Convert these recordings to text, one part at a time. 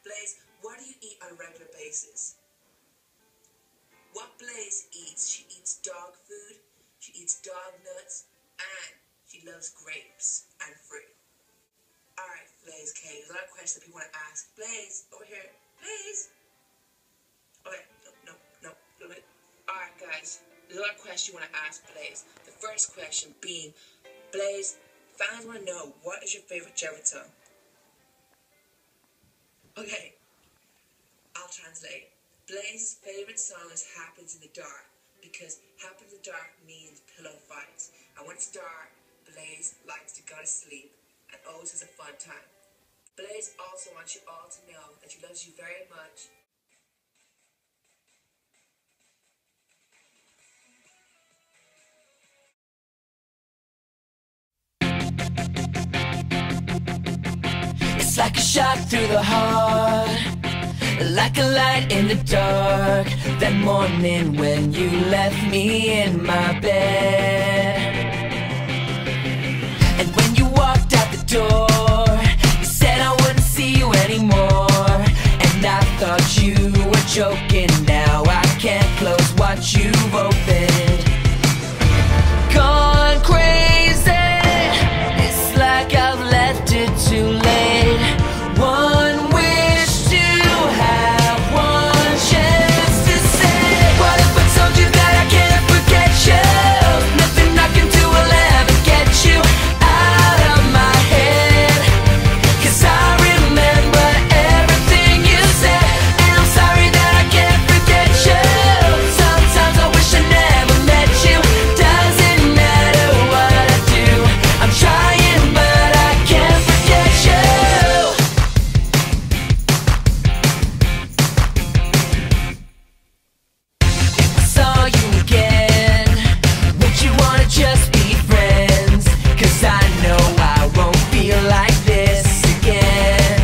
Blaze, what do you eat on a regular basis? What Blaze eats? She eats dog food, she eats dog nuts, and she loves grapes and fruit. Alright, Blaze, okay, there's a lot of questions that people want to ask. Blaze, over here. Blaze. Okay, no. Alright, guys, there's a lot of questions you want to ask Blaze. The first question being, Blaze, fans want to know, what is your favorite Jedward song? Okay, I'll translate. Blaze's favorite song is Happens in the Dark, because Happens in the Dark means pillow fights. And when it's dark, Blaze likes to go to sleep and always has a fun time. Blaze also wants you all to know that she loves you very much. It's like a shot through the heart, like a light in the dark. That morning when you left me in my bed, and when you walked out the door, you said I wouldn't see you anymore. And I thought you were joking. Now I can't close what you've opened. Gone crazy, it's like I've left it too late. One wish to have one chance to say, what if I told you that I can't forget you? Nothing I can do will ever get you out of my head, 'cause I remember everything you said. And I'm sorry that I can't forget you. Sometimes I wish I never met you. Doesn't matter what I do, I'm trying but I can't forget you. If I saw you again, would you wanna just be friends? 'Cause I know I won't feel like this again.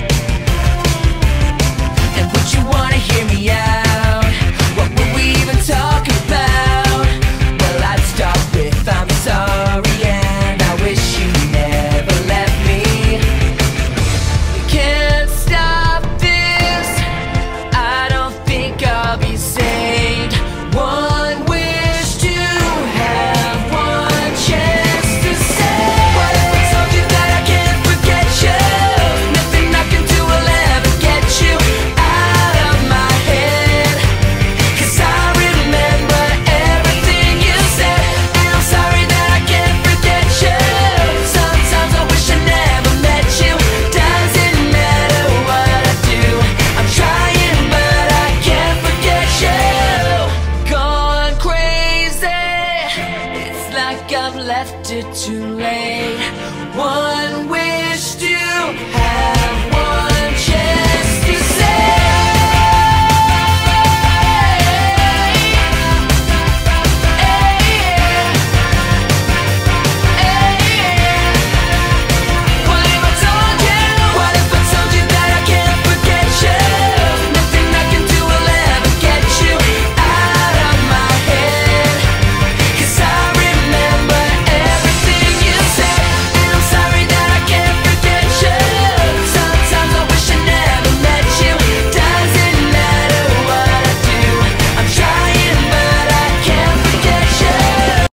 And would you wanna hear me out? What would we even talk about? Well, I'd start with I'm sorry and I wish you never left me. We can't stop this, I don't think I'll be saved. One wish to have one chance to say, what if I told you that I can't forget you? Nothing I can do will ever get you out of my head, 'cause I remember everything you said. And I'm sorry that I can't forget you. Sometimes I wish I never met you. Doesn't matter what I do, I'm trying but I can't forget you. Gone crazy, it's like I've left it too late. One wish to have